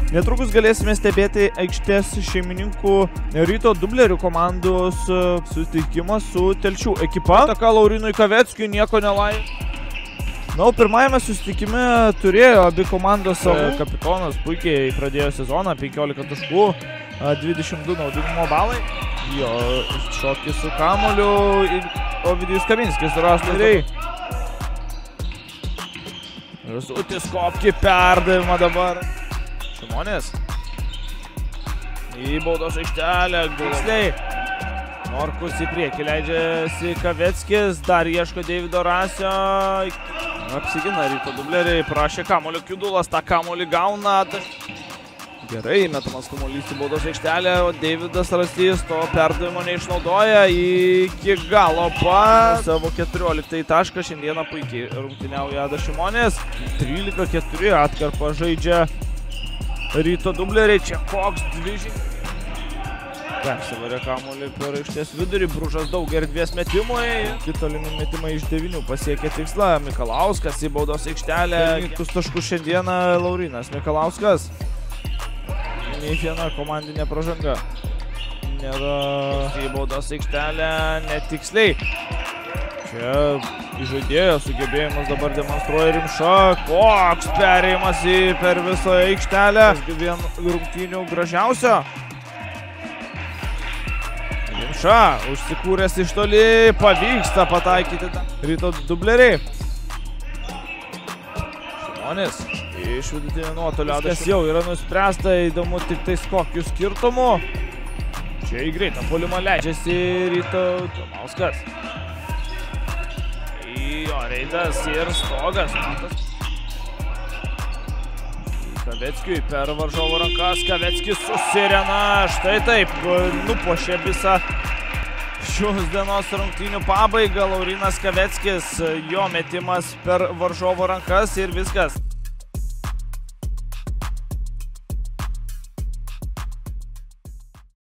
Netrukus galėsime stebėti aikštės šeimininkų Ryto dublerių komandos susitikimą su Telšių ekipa. Ataka Laurinui Kaveckiui nieko nelaimė. Na, pirmajame susitikime turėjo abi komandos savo. Kapitonas puikiai pradėjo sezoną, 15 taškų, 22 naudingumo balai. Jo šokis su kamuoliu ir Ovidijus Kaminskis surastų. Rasutis Kopki perdavimą dabar. Šimonis. Į baudos aikštelę, tiksliai. Norkus į priekį leidžiasi Kaveckis, dar ieško Deivido Rasio. Apsigina Ryto dubleriai, prašė kamuolio Kiudulas, tą kamuolį gauna. Gerai, metamas kamuolys į baudos aikštelę, o Deividas Rasys to perdavimo neišnaudoja iki galo savo 14 tašką. Šiandieną puikiai rungtyniauja Adas Šimonis. 13-4 atkarpą žaidžia Ryto dubleriai, čia koks dvižinis. Persivarė kamuolį per aikštės vidurį, Bružas daug erdvės metimui. Kitolimi metimai iš 9 pasiekė tikslą. Mikalauskas į baudos aikštelę. 9 taškus šiandieną Laurinas Mikalauskas. Nei viena komandinė pražanga. Nėra į baudos aikštelę netiksliai. Čia žaidėjo sugebėjimas dabar demonstruoja Rimša. Koks perėjimas per visą aikštelę. Vien rungtynių gražiausio. Rimša užsikūręs iš toli, pavyksta pataikyti Ryto dubleriai. Šimonis iš vidutinio nuotolio. Viskas jau yra nuspręsta, įdomu tik tais kokiu skirtumu. Čia į greitą puolimą leidžiasi Ryto Tomauskas. Jo reidas ir stogas. Kaveckiui per varžovo rankas. Kaveckis susirena. Štai taip nupuošė visą šios dienos rungtynių pabaigą. Laurinas Kaveckis, jo metimas per varžovo rankas ir viskas.